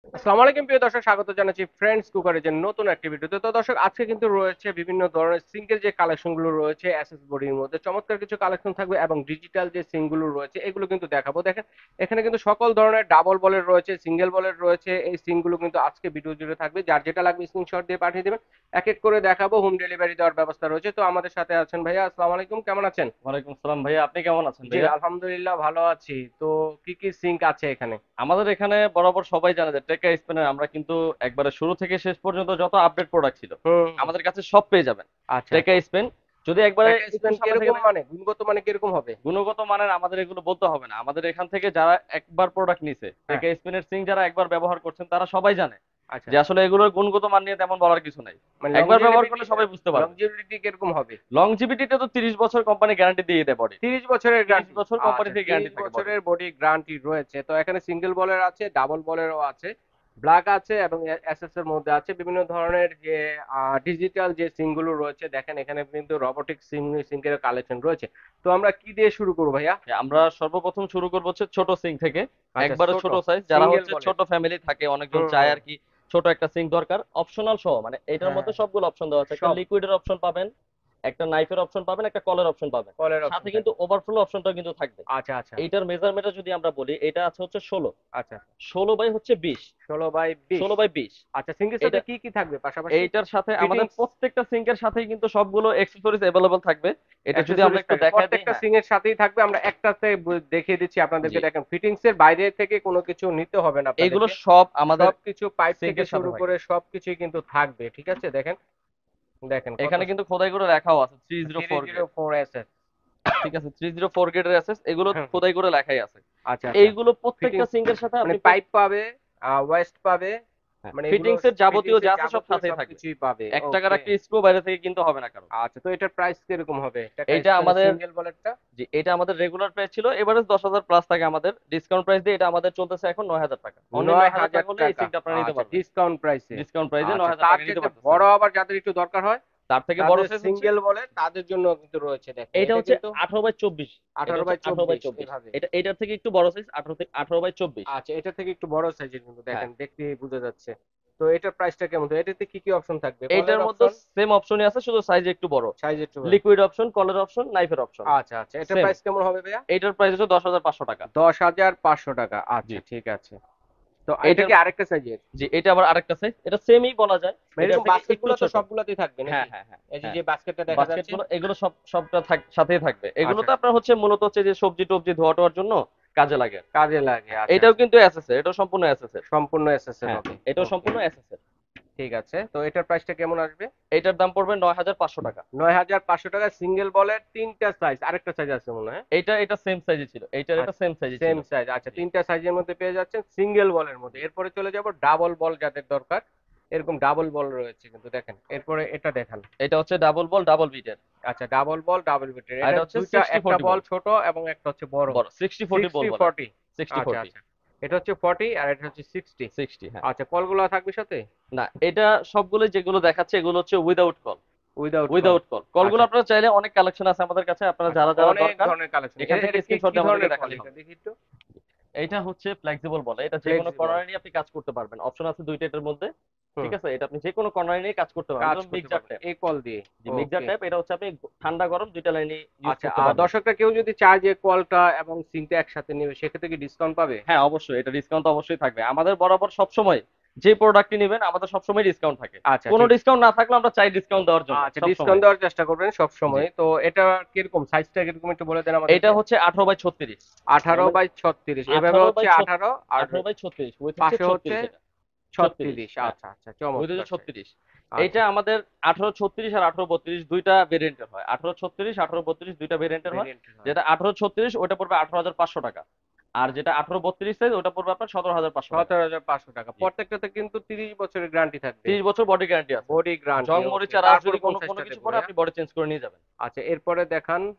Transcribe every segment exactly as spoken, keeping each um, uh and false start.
আসসালামু আলাইকুম প্রিয় দর্শক, স্বাগত জানাচ্ছি ফ্রেন্ডস কুকারের যে নতুন একটি ভিডিওতে। তো দর্শক, আজকে কিন্তু রয়েছে বিভিন্ন ধরনের সিঙ্কের যে কালেকশন গুলো রয়েছে এসএস বডির মধ্যে চমৎকার কিছু কালেকশন থাকবে, এবং ডিজিটাল যে সিঙ্ক গুলো রয়েছে এগুলো কিন্তু দেখাবো। দেখেন, এখানে কিন্তু সকল ধরনের ডাবল বলের রয়েছে, সিঙ্গেল বলের রয়েছে। এই সিঙ্ক গুলো কিন্তু আজকে ভিডিও জুড়ে থাকবে, যার যেটা লাগবে স্ক্রিনশট দিয়ে পাঠিয়ে দেবেন। এক এক করে দেখাবো, হোম ডেলিভারি দেওয়ার ব্যবস্থা রয়েছে। তো আমাদের সাথে আছেন ভাইয়া। আসসালামু আলাইকুম, কেমন আছেন? ওয়ালাইকুম আসসালাম ভাইয়া, আপনি কেমন আছেন জি ভাইয়া? আলহামদুলিল্লাহ, ভালো আছি। তো কি কি সিঙ্ক আছে এখানে? আমাদের এখানে বরাবর সবাই জানে যে টেকা স্পেনের আমরা কিন্তু একবারে শুরু থেকে শেষ পর্যন্ত যত আপডেট প্রোডাক্ট ছিল হুম হুম। আমাদের কাছে সব পেয়ে যাবেন। আচ্ছা টেকা আচ্ছা। স্পেন যদি একবারে প্যাকেজ একটু প্যান সামনে থেকে কিরকম, দেখেন, মানে গুণগত মানে কিরকম হবে? গুণগত মানের আমাদের এগুলো বলতে হবে না। আমাদের এখান থেকে যারা একবার প্রোডাক্ট নিছে, হ্যাঁ। টেকা স্পেনের সিং যারা একবার ব্যবহার করছেন তারা সবাই জানে আচ্ছা। যে আসলে এগুলোর গুণগত মান নিয়ে তেমন বলার কিছু নাই। মানে একবার ব্যবহার লংজিভিটি, করলে সবাই বুঝতে পারবে। লংজিভিটি কিরকম হবে? লংজিভিটিতে তো তিরিশ বছর কোম্পানি গ্যারান্টি দিয়ে দেয় বডি। তিরিশ বছরের তিরিশ গ্যারান্টি? বছর কোম্পানি আচ্ছা, থেকে তিরিশ গ্যারান্টি থাকে বডি। বছরের বডি গ্যারান্টি রয়েছে। তো এখানে সিঙ্গেল বলের আছে, ডাবল বলেরও আছে, ব্ল্যাক আছে, এবং এসএস এর মধ্যে আছে বিভিন্ন ধরনের যে ডিজিটাল যে সিঙ্ক গুলো রয়েছে। দেখেন, এখানে কিন্তু রোবোটিক সিঙ্ক সিঙ্কের কালেকশন রয়েছে। তো আমরা কি দিয়ে শুরু করবো ভাইয়া? আমরা সর্বপ্রথম শুরু করবো হচ্ছে ছোট সিং থেকে। আচ্ছা, একবারে ছোট ছোট সাইজ, যারা সিঙ্গেল হচ্ছে বলের। ছোট ফ্যামিলি থাকে, অনেকজন হুম চায় হুম। আর কি ছোট একটা সিঙ্ক দরকার, অপশনাল সহ। মানে এটার হ্যাঁ, মধ্যে সবগুলো অপশন দেওয়া আছে, একটা সব লিকুইডের অপশন পাবেন, একটা নাইফের অপশন পাবেন, একটা কলের অপশন পাবেন, কলের সাথে অপশন কিন্তু থাকবে। ওভারফ্লো অপশনটাও কিন্তু থাকবে। আচ্ছা আচ্ছা। এইটার মেজারমেন্টটা যদি আমরা বলি, এটা আছে হচ্ছে ষোলো, আচ্ছা। ষোলো বাই হচ্ছে বিশ, ষোলো বাই বিশ। ষোলো বাই বিশ। আচ্ছা, সিঙ্কের সাথে এটা কি কি থাকবে পাশাপাশি? এইটার সাথে আমাদের ফিটিংস, প্রত্যেকটা সিঙ্কের সাথেই কিন্তু সবগুলো অ্যাক্সেসরিজ অ্যাভেলেবল থাকবে। এটা যদি আমরা অ্যাক্সেসরিজ একটু থাকবে দেখায় দিই, প্রত্যেকটা হ্যাঁ। সিং এর সাথেই থাকবে। আমরা একটাতে ব- দেখিয়ে দিচ্ছি জি, আপনাদেরকে। দেখেন, ফিটিংস এর বাইরে থেকে কোনো কিছু নিতে হবে না এইগুলো আপনাদেরকে। সব আমাদের সবকিছু পাইপ থেকে সিঙ্কের সাথে শুরু থাকবে। করে সবকিছুই কিন্তু থাকবে, ঠিক আছে? দেখেন, দেখেন কত এখানে কিন্তু খোদাই করে লেখাও আছে three zero three four zero grade. Four S S. ঠিক আছে, থ্রি জিরো ফোর গ্রেডের অ্যাসেস, এগুলো খোদাই করে লেখাই আছে। আচ্ছা আচ্ছা। এইগুলো প্রত্যেকটা ফিটিংস সিঙ্কের সাথে মানে আপনি পাইপ পাবে, ওয়েস্ট পাবে, মানে এগুলো ফিটিংস এর যাবতীয় ফিটিংস যা এর আছে সব যাবতীয় সাথেই থাকবে। সবকিছুই পাবে। এক টাকার ওকে। একটা স্ক্রু বাইরে থেকে কিনতে হবে না কারণ। আচ্ছা, তো এটার প্রাইস কিরকম হবে? টাকা এইটা স্পেনের আমাদের, সিঙ্গেল বলেরটা? জি এটা আমাদের রেগুলার প্রাইস ছিল, এবারে দশ হাজার প্লাস থাকে আমাদের ডিসকাউন্ট প্রাইস দিয়ে। এটা আমাদের চলতেছে এখন নয় হাজার টাকা, অনলি নয় নয় হাজার হাজার টাকা হলে এই টাকা সিঙ্কটা আপনারা নিতে আচ্ছা, পারবেন। ডিসকাউন্ট প্রাইসে। ডিসকাউন্ট প্রাইসে নয় আচ্ছা, হাজার তার টাকা নিতে ক্ষেত্রে পারতেছেন। বড় আবার যাদের একটু দরকার হয়, তার থেকে বড় তাদের সাইজ হচ্ছে, সিঙ্গেল বলে তাদের জন্য কিন্তু রয়েছে। দেখেন, এইটা এটা হচ্ছে কিন্তু আঠারো বাই চব্বিশ। এটা আঠারো হচ্ছে বাই আঠারো বাই চব্বিশ চব্বিশ এভাবে। এটা এটার থেকে একটু বড় সাইজ, আঠারো থেকে আঠারো বাই চব্বিশ। আচ্ছা, এটা থেকে একটু বড় সাইজের কিন্তু, হ্যাঁ, দেখেন দেখতে বোঝা যাচ্ছে। তো এটার প্রাইসটা কেমন? তো এটাতে কি কি অপশন থাকবে? কলের এইটার মধ্যে অপশন, সেম অপশনই আছে, শুধু সাইজ একটু বড়। সাইজ একটু বড়। লিকুইড অপশন, কলার অপশন, নাইফের অপশন আচ্ছা আচ্ছা, এটার সেম। প্রাইস কেমন হবে ভাইয়া? এইটার প্রাইস হচ্ছে দশ হাজার পাঁচশো টাকা। দশ হাজার পাঁচশো টাকা। জি, আচ্ছা, ঠিক আছে। তো এটা এইটার, কি আরেকটা সাইজের? জি এটা আবার আরেকটা সাইজ, এটা সেমই বলা যায়, এটার এরকম থেকে বাস্কেট একটু গুলো তো ছোট। সবগুলোতেই থাকবে হ্যাঁ নাকি? হ্যাঁ হ্যাঁ এই যে হ্যাঁ, যে বাস্কেটটা দেখা বাস্কেট যাচ্ছে। গুলো এগুলো সব সবটা থাক- সাথেই থাকবে। এগুলো আচ্ছা, তো আপনার হচ্ছে মূলত হচ্ছে যে সবজি টবজি ধোয়া টোয়ার জন্য কাজে লাগে। কাজে লাগে। হ্যাঁ, আচ্ছা এটাও আচ্ছা। কিন্তু এসএস এর, এটাও সম্পূর্ণ এসএস এর। সম্পূর্ণ এসএস এর হ্যাঁ, হবে। এটাও ওকে, সম্পূর্ণ এসএস এর। ঠিক আছে। তো এটার প্রাইসটা কেমন আসবে? এটার দাম পড়বে নয় হাজার পাঁচশো টাকা। নয় হাজার পাঁচশো টাকা। সিঙ্গেল বলের তিনটা সাইজ, আরেকটা সাইজ আছে মনে হয়। এইটা এটা সেম সাইজে ছিল, এইটার এটা আচ্ছা, সেম সাইজে সেম ছিল। সাইজ। আচ্ছা, জি, তিনটা সাইজের মধ্যে পেয়ে যাচ্ছেন সিঙ্গেল বলের মধ্যে। এরপরে চলে যাব ডাবল বল যাদের দরকার। এরকম ডাবল বল রয়েছে কিন্তু, দেখেন। এরপরে এটা দেখান। এটা হচ্ছে ডাবল বল ডাবল বিটের। আচ্ছা, ডাবল বল ডাবল বিটের। আর এটা এটা হচ্ছে দুইটা, সিক্সটি একটা ফোর্টি বল বল। ছোট এবং একটা হচ্ছে বড়। বড় সিক্সটি ফোর্টি বল সিক্সটি বলে। ফর্টি। সিক্সটি আচ্ছা ফোর্টি আচ্ছা। এটা হচ্ছে ফর্টি আর এটা হচ্ছে সিক্সটি। সিক্সটি, হ্যাঁ। আচ্ছা, কলগুলো থাকবে সাথে? না, এটা সবগুলো যেগুলো দেখাচ্ছে এগুলো হচ্ছে উইদাউট কল। উইদাউট কল। উইদাউট কল, কলগুলো আচ্ছা আপনারা চাইলে অনেক কালেকশন আছে আমাদের কাছে, আপনারা আচ্ছা, যারা যারা অনেক দরকার ধরনের কালেকশন। এখান থেকে এটা কি স্ক্রিনশট কি দিয়ে আমাদেরকে ধরনের কল? দেখালেই এটা হবে। দেখি একটু। এটা হচ্ছে ফ্লেক্সিবল বলে, এটা যে কোনো ফ্লেক্সিবল। কর্নারে নিয়ে আপনি কাজ করতে পারবেন, অপশন আছে দুইটা এটার মধ্যে। হুম। ঠিক আছে, এটা আপনি যে কোনো কর্নারে নিয়ে কাজ করতে পারবেন, কাজ যেমন করতে মিক্সার পারবেন ট্যাপ। এই কল দিয়ে। যে মিক্সার ওকে। ট্যাপ, এটা হচ্ছে আপনি ঠান্ডা গরম দুইটা লাইনে ইউজ আচ্ছা, করতে আর পারবেন। দর্শকরা কেউ যদি চায় যে কলটা এবং সিমটা একসাথে নেবে, সেক্ষেত্রে কি ডিসকাউন্ট পাবে? হ্যাঁ অবশ্যই, এটা ডিসকাউন্ট তো অবশ্যই থাকবে। আমাদের বরাবর সব সময় যে প্রোডাক্টটি নেবেন আমাদের সব সময় ডিসকাউন্ট থাকে। আচ্ছা, কোনো ঠিক। ডিসকাউন্ট না থাকলে আমরা চাই ডিসকাউন্ট দেওয়ার জন্য আচ্ছা, সব ডিসকাউন্ট সময়। দেওয়ার চেষ্টা করবেন সব জি, সময়। তো এটা কিরকম সাইজটা, কিরকম একটু বলে দেন এটা আমাদেরকে। হচ্ছে আঠারো বাই ছত্রিশ। আঠারো মানে বাই ছত্রিশ এভাবে আঠারো হচ্ছে বাই আঠারো, আর আঠারো বাই ছত্রিশ উইথ হচ্ছে পাশে হচ্ছে ছত্রিশ, এটা ছত্রিশ, ছত্রিশ। হ্যাঁ, আচ্ছা আচ্ছা, উইথ চমৎকার হচ্ছে সাইজ। ছত্রিশ। আচ্ছা, এইটা আমাদের আঠারো ছত্রিশ আর আঠারো বত্রিশ দুইটা ভেরিয়েন্টের হয়, আঠারো ছত্রিশ আঠারো বত্রিশ দুইটা ভেরিয়েন্টের হয়। ভেরিয়েন্ট হয়। যেটা আঠারো ছত্রিশ ওটা পড়বে আঠারো হাজার পাঁচশো টাকা, আর যেটা আঠারো বত্রিশ সাইজ ওটা পড়বে আপনার সতেরো হাজার পাঁচশো টাকা। সতেরো হাজার পাঁচশো টাকা। জি, প্রত্যেকটাতে কিন্তু তিরিশ বছরের গ্যারান্টি থাকবে। তিরিশ বছর বডি গ্যারান্টি আছে। Body guarantee. জং ওকে, মরিচা রাস তারপরে যদি কোন কোনো কোনো সাইজটা কিছু দেবো পরে ভাইয়া? আপনি বডি চেঞ্জ করে নিয়ে যাবেন। আচ্ছা, এরপরে দেখান।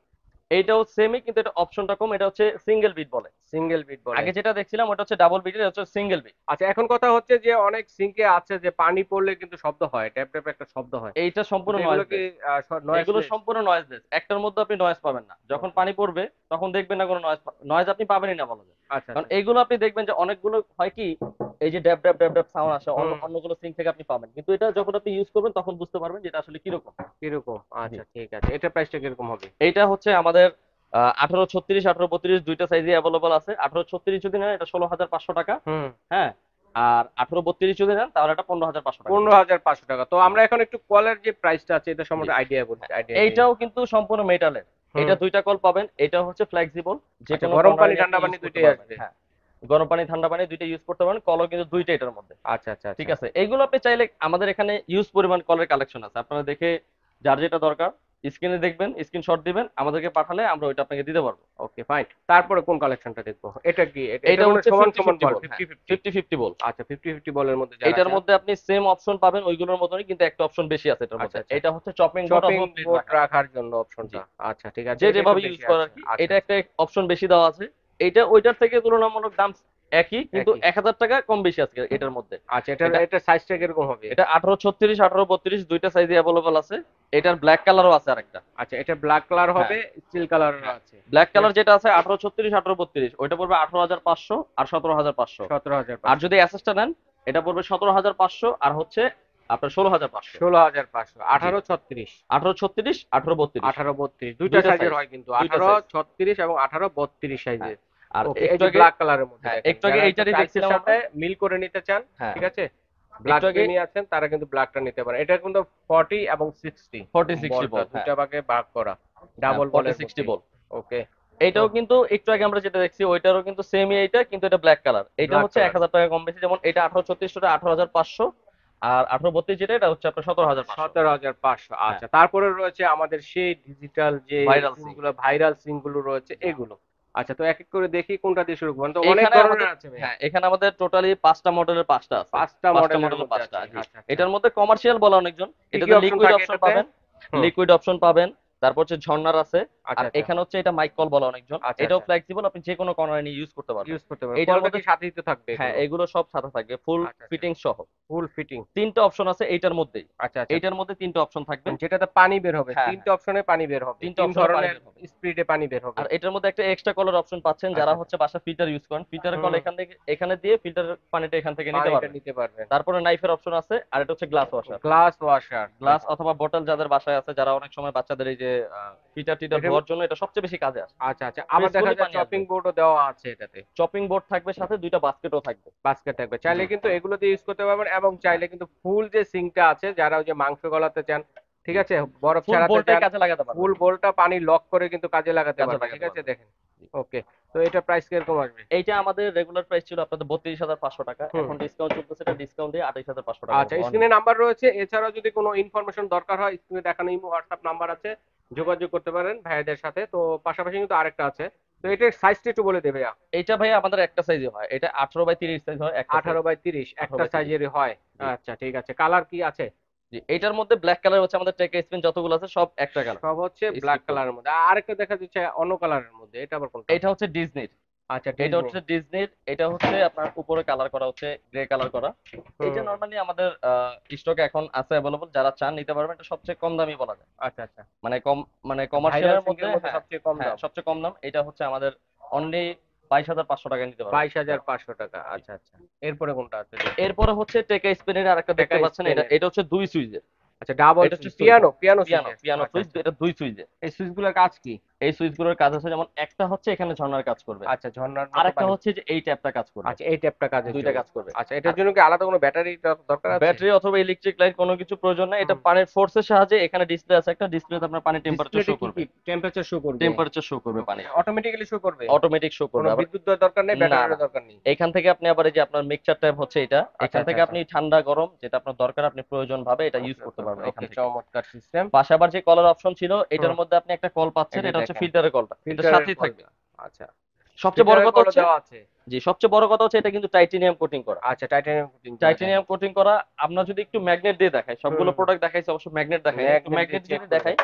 এইটাও সেমই, কিন্তু এটা অপশনটা কম, এটা হচ্ছে সিঙ্গেল বিট বলে। সিঙ্গেল বিট বলে। আগে যেটা দেখছিলাম ওটা হচ্ছে ডাবল বিট, এটা হচ্ছে সিঙ্গেল বিট। আচ্ছা, এখন কথা হচ্ছে যে অনেক সিঙ্কে আছে যে পানি পড়লে কিন্তু শব্দ হয়, ট্যাপ ট্যাপ একটা শব্দ হয়, এইটা সম্পূর্ণ কিন্তু এগুলো কি নয়েজলেস। এগুলো নয়েজলেস? সম্পূর্ণ নয়েজলেস, একটার মধ্যে আপনি নয়েজ পাবেন না। যখন পানি পড়বে তখন দেখবেন না কোনো নয়েজ, নয়েজ আপনি পাবেনই না বলা যায়। আচ্ছা কারণ আচ্ছা। এইগুলো আপনি দেখবেন যে অনেকগুলো হয় কি, এই যে ড্যাব ড্যাব ড্যাব ড্যাব সাউন্ড আসে অন্য হুম। অন্যগুলো সিঙ্ক থেকে আপনি পাবেন, কিন্তু এটা যখন আপনি ইউজ করবেন তখন বুঝতে পারবেন যে এটা আসলে কিরকম। কিরকম? জি। আচ্ছা ঠিক আছে, এটা প্রাইসটা কিরকম হবে? এইটা হচ্ছে আমাদের আঠারো ছত্রিশ আঠারো বত্রিশ দুইটা সাইজে অ্যাভেলেবল আছে। আঠারো ছত্রিশ যদি নেন এটা ষোলো হাজার পাঁচশো টাকা। হুম। হ্যাঁ। আর আঠারো বত্রিশ যদি নেন তাহলে এটা পনেরো হাজার পাঁচশো টাকা পনেরো পড়বে। হাজার পাঁচশো টাকা। তো আমরা এখন একটু কলের যে প্রাইসটা আছে এটা জি। সম্বন্ধে আইডিয়া বলি, হ্যাঁ, আইডিয়া দিই। এইটাও কিন্তু সম্পূর্ণ মেটালের। হুম। এটা দুইটা কল পাবেন, এটা হচ্ছে ফ্লেক্সিবল, যে আচ্ছা, কোনো গরম কর্নারে পানি নিয়ে আপনি ঠান্ডা পানি ইউজ করতে দুইটাই পারবেন। আসবে? হ্যাঁ, গরম পানি ঠান্ডা পানি দুইটা ইউজ করতে পারবেন, কলও কিন্তু দুইটা এটার মধ্যে। আচ্ছা আচ্ছা ঠিক আচ্ছা। আছে, এইগুলো আপনি চাইলে আমাদের এখানে ইউজ পরিমাণ কলের কালেকশন আছে, আপনারা দেখে যার যেটা দরকার স্ক্রিনে দেখবেন, স্ক্রিনশট দিবেন, আমাদেরকে পাঠালে আমরা ওইটা আপনাকে দিতে পারবো। Okay fine. তারপরে কোন কালেকশনটা দেখবো? এটা কি এটা এইটা এটার মধ্যে হচ্ছে সমান ফিফটি সমান ফিফটি বল? বল। হ্যাঁ, fifty fifty? Fifty fifty bowl. আচ্ছা, ফিফটি ফিফটি বলের মধ্যে যারা এটার চান। মধ্যে আপনি সেম অপশন পাবেন ওইগুলোর মতনই, কিন্তু একটা অপশন বেশি আছে এটার আচ্ছা মধ্যে। আচ্ছা। এটা হচ্ছে চপিং বোর্ড চপিং অথবা প্লেট বোর্ড রাখার। রাখার জন্য জি। অপশনটা। আচ্ছা ঠিক আছে, যে এটা একটু যেভাবে ইউজ বেশি করার আছে। কি, আচ্ছা এটা আচ্ছা। একটা অপশন বেশি দেওয়া আছে। এটা ওইটার থেকে তুলনামূলক দাম একই, কিন্তু একই। এক হাজার টাকা কম বেশি আছে এটার মধ্যে। আচ্ছা, এটার এটা এটা সাইজটা কিরকম হবে? এটা আঠারো ছত্রিশ আঠারো বত্রিশ দুইটা সাইজে অ্যাভেলেবল আছে। এটার ব্ল্যাক কালারও আছে আরেকটা। আচ্ছা, এটা ব্ল্যাক কালার হ্যাঁ। হবে, স্টিল কালারের হ্যাঁ, আছে। ব্ল্যাক কালার যেটা আছে আঠারো ছত্রিশ আঠারো বত্রিশ ওইটা পড়বে আঠারো হাজার পাঁচশো আর সতেরো হাজার পাঁচশো। সতেরো হাজার আর পাঁচশো। যদি অ্যাসেসটা নেন এটা পড়বে সতেরো হাজার পাঁচশো আর হচ্ছে আপনার ষোলো হাজার পাঁচশো। ষোলো হাজার পাঁচশো। জি। আঠারো ছত্রিশ। আঠারো ছত্রিশ আঠারো বত্রিশ আঠারো বত্রিশ দুইটা দুইটা সাইজের সাইজ। হয় কিন্তু, দুইটা আঠারো সাইজ। ছত্রিশ এবং আঠারো বত্রিশ হ্যাঁ। সাইজের। আর ওকে, এই একটু যে আগে, ব্ল্যাক কালারের মধ্যে হ্যাঁ দেখেন, একটু আগে যারা একটু এইটারই টাইলসের দেখছিলাম আমরা। সাথে মিল করে নিতে চান, হ্যাঁ, ঠিক আছে, ব্ল্যাক একটু আগে প্রেমী আছেন তারা কিন্তু ব্ল্যাকটা নিতে পারেন। এটা কিন্তু ফর্টি এবং সিক্সটি ফর্টি সিক্সটি বলটা বল। হ্যাঁ, দুইটা ভাগে ভাগ করা, ডাবল ফর্টি বলের সিক্সটি মধ্যে। বল। ওকে। তো এইটাও কিন্তু একটু আগে আমরা যেটা দেখছি ওইটারও কিন্তু সেমই এইটা, কিন্তু এটা ব্ল্যাক কালার। এটা ব্ল্যাক হচ্ছে এক কালার হাজার টাকা কম বেশি, যেমন এটা আঠারো ছত্রিশ টা আঠারো হাজার পাঁচশো আর আঠারো বত্রিশ যেটা এটা হচ্ছে আপনার সতেরো হাজার পাঁচশো। সতেরো হাজার পাঁচশো। হ্যাঁ, আচ্ছা, তারপরে রয়েছে আমাদের সেই ডিজিটাল যে ভাইরাল সিং। সিমগুলো, ভাইরাল সিমগুলো রয়েছে এগুলো। আচ্ছা, তো এক এক করে দেখি কোনটা দিয়ে শুরু করবেন, তো অনেক এখানে আমাদের, ধরনের আছে ভাইয়া। হ্যাঁ এখানে আমাদের টোটালি পাঁচটা মডেলের পাঁচটা আছে। পাঁচটা পাঁচটা মডেলের মডেলের মধ্যে পাঁচটা। আছে। জি। আচ্ছা আচ্ছা। এটার মধ্যে কমার্শিয়াল বলে অনেকজন। কি কি এটাতে অপশন লিকুইড থাকে অপশন এটাতে? পাবেন, হুম। লিকুইড অপশন পাবেন, তারপর হচ্ছে ঝর্ণার আছে। আচ্ছা আর আচ্ছা। এখানে হচ্ছে এটা মাইক কল বলে অনেকজন। আচ্ছা এটাও আচ্ছা। ফ্লেক্সিবল, আপনি যে কোনো কর্নারে নিয়ে ইউজ করতে পারবেন। ইউজ করতে পারবেন, এইটার কলটা কি মধ্যে, সাথেই তো থাকবে হ্যাঁ এগুলো? এগুলো সব সাথে থাকবে, ফুল আচ্ছা আচ্ছা। ফিটিং সহ। ফুল ফিটিং। তিনটা অপশন আছে এইটার মধ্যেই। আচ্ছা আচ্ছা। এইটার মধ্যে তিনটা অপশন থাকবে। যেটাতে পানি বের হবে, হ্যাঁ, তিনটে হ্যাঁ, অপশনে পানি বের হবে, তিনটা তিন অপশনে পানি ধরনের বের হবে। স্পিডে পানি বের হবে। আর এটার মধ্যে একটা এক্সট্রা কলার অপশন পাচ্ছেন, আচ্ছা যারা আচ্ছা। হচ্ছে বাসা ফিল্টার ইউজ করেন, ফিল্টারের কল হুম। এখান থেকে এখানে দিয়ে ফিল্টারের পানিটা এখান থেকে নিতে পানিটা পারবেন। নিতে পারবেন। তারপরে নাইফের অপশন আছে, আর এটা হচ্ছে glass washer. Glass washer glass দেখেন। অথবা বটল যাদের বাসায় আছে, যারা অনেক সময় বাচ্চাদের এই যে ফিটার টিটার এটা ধোয়ার জন্য এটা সবচেয়ে বেশি কাজে আসে। আচ্ছা আচ্ছা, আবার দেখা পিসফুলি যায় পানি চপিং আসবে। বোর্ডও দেওয়া আছে এটাতে। চপিং বোর্ড থাকবে, সাথে দুইটা বাস্কেটও থাকবে। বাস্কেট থাকবে, জি। চাইলে কিন্তু এগুলো দিয়ে ইউজ করতে পারবেন, এবং হ্যাঁ, চাইলে কিন্তু ফুল যে সিঙ্কটা আছে, যারা ওই যে মাংস গলাতে চান, ঠিক আছে, বরফ ফুল ছাড়াতে বোল্টটাই চান, কাজে লাগাতে পারবেন। ফুল বোলটা পানি লক করে কিন্তু কাজে লাগাতে কাজে পারবেন, লাগাতে ঠিক আছে পারবেন। দেখেন। জি। ওকে। তো এটা প্রাইস কিরকম আসবে? এইটা আমাদের রেগুলার প্রাইস ছিল আপনাদের বত্রিশ হাজার পাঁচশো টাকা, হুম। এখন ডিসকাউন্ট চলতেছে, এটা ডিসকাউন্ট দিয়ে আঠাইশ হাজার পাঁচশো টাকা আচ্ছা, পড়বে অনলি। স্ক্রিনে নাম্বার রয়েছে, এছাড়াও যদি কোনো ইনফরমেশন দরকার হয় স্ক্রিনে দেখানো ইমো হোয়াটসঅ্যাপ নাম্বার আছে, যোগাযোগ করতে পারেন ভাইয়াদের সাথে। তো পাশাপাশি কিন্তু আরেকটা আছে, তো এটার সাইজটা একটু বলে দেবে। এইটা ভাই আমাদের একটা সাইজে হয়, এটা আঠারো বাই তিরিশ সাইজ হয় একটা সাইজ। আঠারো বাই তিরিশ আঠারো একটা বাই তিরিশ। সাইজেরই হয়? জি। আচ্ছা ঠিক আছে, কালার কি আছে? জি, এটার মধ্যে ব্ল্যাক কালার হচ্ছে আমাদের টেক স্পিন যতগুলো আছে সব একটা কালার। সব হচ্ছে ব্ল্যাক স্কিপ করুন। কালারের মধ্যে, আরেকটা দেখা যাচ্ছে অন্য কালারের মধ্যে, এটা আবার কোনটা? এটা হচ্ছে ডিজনির। আচ্ছা, এটা ডিজনি। হচ্ছে ডিজনির, এটা হচ্ছে আপনার উপরে কালার করা হচ্ছে গ্রে কালার করা। এটা হুম। নরমালি আমাদের স্টকে এখন আছে অ্যাভেলেবল, যারা চান নিতে পারবেন। এটা সবচেয়ে কম দামি বলা যায়, আচ্ছা আচ্ছা। মানে কম, মানে ভাইরাল কমার্শিয়ালের মধ্যে। সিঙ্কের মধ্যে হ্যাঁ, সবচেয়ে কম হ্যাঁ দাম? সবচেয়ে কম দাম। এটা হচ্ছে আমাদের অনলি বাইশ হাজার পাঁচশো টাকায় নিতে পারবেন। বাইশ হাজার পাঁচশো টাকা। আচ্ছা আচ্ছা। এরপরে কোনটা আছে? এরপরে হচ্ছে টেকা স্পিনের আরেকটা টেকা দেখতে পাচ্ছেন, এটা স্পেনের। এটা হচ্ছে দুই সুইচের। আচ্ছা, ডাবল এটা হচ্ছে switch, switch, piano piano piano সুইচের। পিয়ানো আচ্ছা সুইচ, আচ্ছা। এটা দুই সুইচের। এই সুইচগুলোর কাজ কি? এই সুইচগুলোর কাজ হচ্ছে, যেমন একটা হচ্ছে এখানে ঝর্ণার কাজ করবে, আচ্ছা, ঝর্ণার মতো আরেকটা পানি। হচ্ছে যে এই ট্যাপটা কাজ করবে। আচ্ছা, এই ট্যাপটা কাজের দুইটা জন্য। কাজ করবে। আচ্ছা, এটার আর জন্য কি আলাদা কোনো ব্যাটারি দরকার আছে? ব্যাটারি অথবা ইলেকট্রিক লাইট কোনো কিছু প্রয়োজন নাই। এটা হুম। পানির ফোর্সের সাহায্যে, এখানে ডিসপ্লে আছে একটা, ডিসপ্লেতে আপনার পানির টেম্পারেচার ডিসপ্লেতে শো কি করবে। কি টেম্পারেচার শো করবে? টেম্পারেচার শো করবে পানি, অটোমেটিক্যালি শো করবে? অটোমেটিক শো কোনো করবে। আবার বিদ্যুৎ দেওয়ার দরকার নেই, না, না, ব্যাটারির দরকার নেই? এখান থেকে আপনি আবার এই যে আপনার মিক্সচার ট্যাব হচ্ছে এটা, আচ্ছা এখান আচ্ছা থেকে আচ্ছা। আপনি ঠান্ডা গরম যেটা আপনার দরকার আপনি প্রয়োজন ভাবে এটা ইউজ ওকে করতে ওকে পারবেন ওকে এখান ওকে, থেকে। চমৎকার সিস্টেম। পাশে আবার যে কলার অপশন ছিল এটার হুম। মধ্যে আপনি একটা কল পাচ্ছেন, এই যে এটা হচ্ছে দেখেন, ফিল্টারের কলটা, এটা ফিল্টারের সাথেই থাকবে। কলটা। আচ্ছা, সবচেয়ে বড় ফিল্টারের কথা কলও হচ্ছে, দেওয়া আছে? জি সবচেয়ে বড় কথা হচ্ছে এটা কিন্তু টাইটেনিয়াম কোটিং করা। আচ্ছা, টাইটানিয়াম কোটিং করা, দেখেন। টাইটেনিয়াম কোটিং করা। আমরা যদি একটু ম্যাগনেট দিয়ে দেখাই, হুম সবগুলো হুম। প্রোডাক্ট দেখাইছে অবশ্য ম্যাগনেট দেখাই না, একটু ম্যাগনেট দিয়ে ম্যাগনেট চেক যদি করে দেখাই, দেখেন।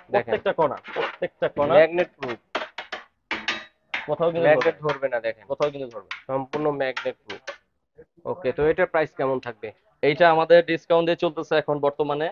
দেখেন প্রত্যেকটা কোণা প্রত্যেকটা কোণা ম্যাগনেট প্রুফ, কোথাও কিন্তু ধরবে ম্যাগনেট না, ধরবে না দেখেন, কোথাও কিন্তু ধরবে না। সম্পূর্ণ ম্যাগনেট প্রুফ। ওকে, তো এটার প্রাইস কেমন থাকবে? এইটা আমাদের ডিসকাউন্ট দিয়ে চলতেছে এখন বর্তমানে।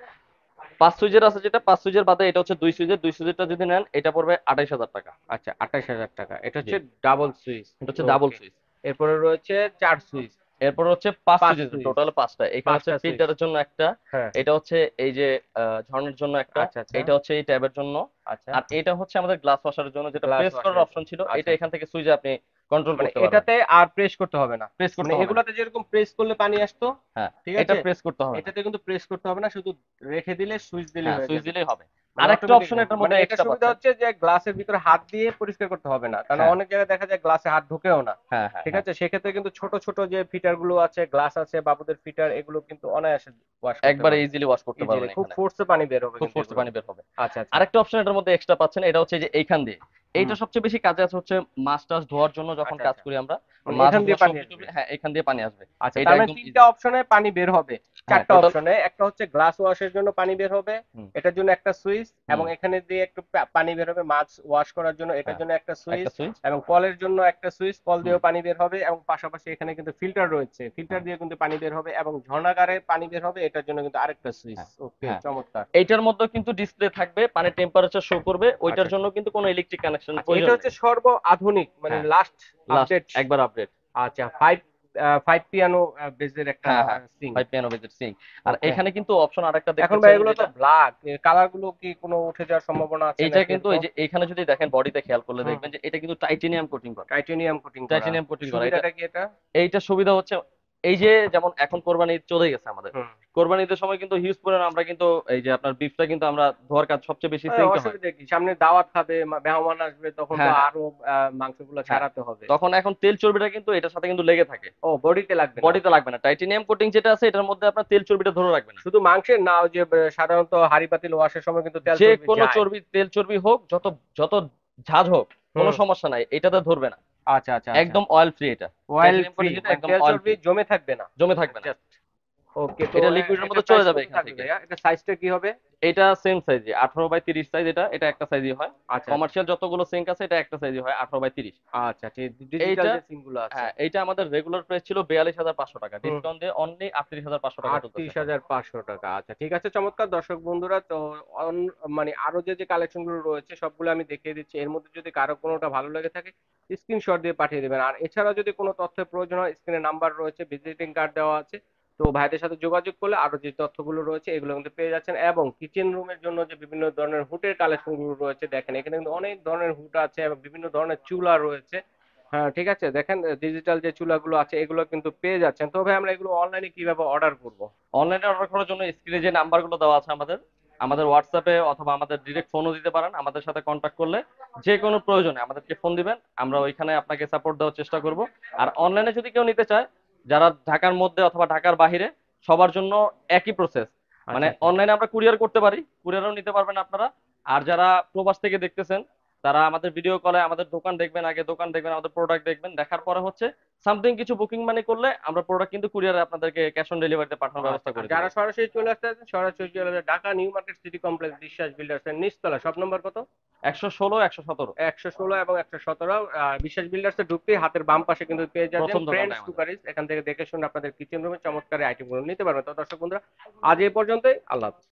পাঁচ সুইচের আছে যেটা, পাঁচ সুইচের বাদে এটা হচ্ছে দুই সুইচের, দুই সুইচেরটা যদি নেন এটা পড়বে আঠাইশ হাজার টাকা। আচ্ছা, আঠাইশ হাজার টাকা। এটা জি, হচ্ছে ডাবল সুইচ। এটা হচ্ছে ডাবল ওকে, সুইচ। এরপরে রয়েছে চার সুইচ, এরপর হচ্ছে পাঁচ পাঁচ সুইচের, সুইচ, টোটাল পাঁচটা। এখানে হচ্ছে পাঁচটা সুইচ। ফিল্টারের জন্য একটা, হ্যাঁ, এটা হচ্ছে এই যে আহ, ঝর্ণার জন্য একটা, আচ্ছা আচ্ছা এটা হচ্ছে এই ট্যাবের জন্য, আচ্ছা। আর এটা হচ্ছে আমাদের গ্লাস ওয়াশারের জন্য, যেটা গ্লাস প্রেস করার ওয়াশারের অপশন জন্য, ছিল, আচ্ছা এটা আচ্ছা। এখান থেকে সুইচে আপনি কন্ট্রোল মানে করতে পারবেন। এটাতে আর প্রেস করতে হবে না, প্রেস মানে করতে হবে না। এগুলাতে যেরকম প্রেস করলে পানি আসতো, হ্যাঁ, ঠিক এটা আছে, প্রেস করতে হবে না। এটাতে কিন্তু প্রেস করতে হবে না, শুধু রেখে দিলে সুইচ দিলেই হ্যাঁ, হয়ে সুইচ যাবে। দিলেই হবে। মানে আরেকটা অটোমেটিক, অপশন এটার মানে মধ্যে এটা এক্সট্রা সুবিধা পাচ্ছেন। হচ্ছে যে গ্লাসের ভিতরে হাত দিয়ে পরিষ্কার করতে হবে না, কারণ হ্যাঁ অনেক জায়গায় দেখা যায় গ্লাসে হাত ঢোকেও না। হ্যাঁ হ্যাঁ ঠিক হ্যাঁ। আছে, সেক্ষেত্রে কিন্তু ছোট ছোট যে ফিটার গুলো আছে, গ্লাস আছে, বাবুদের ফিটার, এগুলো কিন্তু অনায়াসে ওয়াশ করতে একবারে পারবে ইজিলি ওয়াশ করতে ইজিলি, পারবেন খুব এখানে। ফোর্সে পানি বের হবে খুব কিন্তু ফোর্সে এগুলো। পানি বের হবে। আচ্ছা আচ্ছা। আরেকটা অপশন এটার মধ্যে এক্সট্রা পাচ্ছেন, এটা হচ্ছে যে এইখান দিয়ে, হুম। এইটা সবচেয়ে বেশি কাজে আছে হচ্ছে মাছ টাছ ধোয়ার জন্য, যখন আচ্ছা কাজ আচ্ছা, করি আমরা মানে মাছ এখান অথবা দিয়ে পানি সবজি আসবে। টবজি, হ্যাঁ এখান দিয়ে পানি আসবে। আচ্ছা, এটা তার মানে একদম তিনটা ইজি। অপশনে পানি বের হবে, হ্যাঁ চারটা টোটাল। অপশনে। একটা হচ্ছে গ্লাস ওয়াশের জন্য পানি বের হবে, হুম এটার জন্য একটা সুইচ, এবং হুম। এখানে দিয়ে একটু পা- পানি বের হবে মাছ ওয়াশ করার জন্য, এটার হ্যাঁ, জন্য একটা একটা সুইচ, সুইচ। এবং কলের জন্য একটা সুইচ, কল হুম দিয়েও পানি বের হবে, এবং পাশাপাশি এখানে কিন্তু ফিল্টার রয়েছে, ফিল্টার হুম। দিয়ে কিন্তু পানি বের হবে, এবং ঝর্ণাকারে পানি বের হবে, এটার জন্য কিন্তু আরেকটা সুইচ। হ্যাঁ ওকে, হ্যাঁ। চমৎকার। এইটার মধ্যে কিন্তু ডিসপ্লে থাকবে, পানির টেম্পারেচার শো করবে, আচ্ছা ওইটার আচ্ছা জন্য কিন্তু কোনো ইলেকট্রিক কানেকশনের আচ্ছা, এটা প্রয়োজন নেই। হচ্ছে সর্ব আধুনিক, মানে হ্যাঁ, লাস্ট লাস্ট আপডেট। একবার আপডেট। আচ্ছা, ফাইভ ফাইভ পিয়ানো বেজের একটা হ্যাঁ হ্যাঁ, সিং। ফাইভ পিয়ানো বেজের সিঙ্ক। আর ওকে, এখানে কিন্তু অপশন আরেকটা এখন ভাই দেখতেছেন এগুলো তো যেটা, ব্ল্যাক, কালার গুলো কি কোনো উঠে যাওয়ার সম্ভাবনা আছে এইটা নাকি কিন্তু এই এরকম? যে এখানে যদি দেখেন বডিতে খেয়াল করলে হুম, দেখবেন যে এটা কিন্তু টাইটেনিয়াম কোটিং করা। টাইটেনিয়াম কোটিং করা। টাইটেনিয়াম কোটিং করা এটা। সুবিধাটা কি এটা? এইটা সুবিধা হচ্ছে এই যে যেমন এখন কোরবানি ঈদ চলে গেছে আমাদের, হুম, কোরবানি ঈদের সময় কিন্তু হিউজ পরিমাণ আমরা কিন্তু এই যে আপনার বিফটা কিন্তু আমরা ধোয়ার কাজ সবচেয়ে বেশি মানে সিঙ্কে হয়। অসুবিধা কি, সামনে দাওয়াত খাবে, মা- মেহমান আসবে, তখন তো হ্যাঁ হ্যাঁ আরো আহ, মাংসগুলো হ্যাঁ। ছাড়াতে হবে। তখন এখন তেল চর্বিটা কিন্তু এটার সাথে কিন্তু লেগে থাকে, ও, বডিতে লাগবে না? বডিতে লাগবে না। টাইটেনিয়াম কোটিং যেটা আছে এটার মধ্যে আপনার তেল চর্বিটা ধরে রাখবে না। শুধু মাংসের না, ওই যে আহ, সাধারণত হাড়ি পাতিল ওয়াশের সময় কিন্তু তেল যে চর্বি কোনো যায়। চর্বি, তেল চর্বি হোক, যত যত ঝাঁজ হোক, কোনো হুম, সমস্যা নাই, এটাতে ধরবে না। আচ্ছা আচ্টা আচ্ছা। একদম অয়েল ফ্রি এটা। অয়েল টাইটেনিয়াম ফ্রি, কোটিং যেটা মানে একদম তেল অয়েল চর্বি ফ্রি, জমে থাকবে না? জমে থাকবে না। জাস্ট। ওকে, তো এটা এ- লিকুইডের এটার মধ্যে চলে প্রাইস যাবে কত এখান থাকবে থেকে। ভাইয়া? এটা সাইজটা কি হবে? এটা সেম সাইজই, আঠারো বাই তিরিশ সাইজ, এটা এটা একটা সাইজই হয়। আচ্ছা আচ্ছা কমার্শিয়াল যতগুলো সিঙ্ক আছে এটা একটা সাইজই হয়, আঠারো বাই তিরিশ। আচ্ছা, ঠিক ডিজিটাল এইটা, যে সিম গুলো আছে। হ্যাঁ এইটা আমাদের রেগুলার প্রাইস ছিল বিয়াল্লিশ হাজার পাঁচশো টাকা, হুম, ডিসকাউন্ট দিয়ে অনলি আটত্রিশ হাজার পাঁচশো টাকা চলতেছে আটত্রিশ এখন। হাজার পাঁচশো টাকা আচ্ছা, ঠিক আছে, চমৎকার। দর্শক বন্ধুরা, তো অন- মানে আরো যে যে কালেকশন গুলো রয়েছে সবগুলো আমি দেখিয়ে দিচ্ছি, এর মধ্যে যদি কারো কোনোটা ভালো লেগে থাকে স্ক্রিনশট দিয়ে পাঠিয়ে দেবেন। আর এছাড়াও যদি কোনো তথ্যের প্রয়োজন হয়, স্ক্রিনে নাম্বার রয়েছে, ভিজিটিং কার্ড দেওয়া আছে, তো ভাইদের সাথে যোগাযোগ করলে আরো যে তথ্যগুলো রয়েছে এগুলো কিন্তু পেয়ে যাচ্ছেন। এবং কিচেন রুমের জন্য যে বিভিন্ন ধরনের হুটের কালেকশন গুলো রয়েছে, দেখেন এখানে কিন্তু অনেক ধরনের হুট আছে এবং বিভিন্ন ধরনের চুলা রয়েছে। হ্যাঁ, ঠিক আছে, দেখেন ডিজিটাল যে চুলাগুলো আছে এগুলো কিন্তু পেয়ে যাচ্ছেন। তবে আমরা এগুলো অনলাইনে কিভাবে অর্ডার করব? অনলাইনে অর্ডার করার জন্য স্ক্রিনে যে নাম্বারগুলো দেওয়া আছে আমাদের, আমাদের হোয়াটসঅ্যাপে অথবা আমাদের ডিরেক্ট ফোনও দিতে পারেন। আমাদের সাথে কন্ট্যাক্ট করলে যে কোনো প্রয়োজনে আমাদেরকে ফোন দিবেন, আমরা ওইখানে আপনাকে সাপোর্ট দেওয়ার চেষ্টা করব। আর অনলাইনে যদি কেউ নিতে চায়, যারা ঢাকার মধ্যে অথবা ঢাকার বাইরে, সবার জন্য একই প্রসেস। মানে আচ্ছা আচ্ছা অনলাইনে আমরা কুরিয়ার করতে পারি, কুরিয়ারও নিতে পারবেন আপনারা। আর যারা প্রবাস থেকে দেখতেছেন, তারা আমাদের ভিডিও কলে আমাদের দোকান দেখবেন, আগে দোকান দেখবেন, আমাদের প্রোডাক্ট দেখবেন, দেখার পরে হচ্ছে সামথিং কিছু বুকিং মানি করলে আমরা প্রোডাক্ট কিন্তু কুরিয়ারে আপনাদেরকে ক্যাশ অন ডেলিভারিতে পাঠানোর আচ্ছা। ব্যবস্থা আর করে দিব। যারা সরাসরি চলে আসতে চান, সরাসরি চলে আসবে Dhaka New Market City complex, Biswas builders এর নিচতলা, শপ নম্বর কত? একশো ষোলো, একশো সতেরো। একশো ষোলো এবং একশো সতেরো। বিশ্বাস বিল্ডার্স এ ঢুকতেই হাতের বাম পাশে কিন্তু পেয়ে যাবেন প্রথম দোকানটা ফ্রেন্ডস আমাদের। কুকারিজ, এখান থেকে দেখে শুনে আপনাদের কিচেন রুমে চমৎকার আইটেমগুলো নিতে পারবেন। তো দর্শক বন্ধুরা, আজ এই পর্যন্তই, আল্লাহ হাফেজ।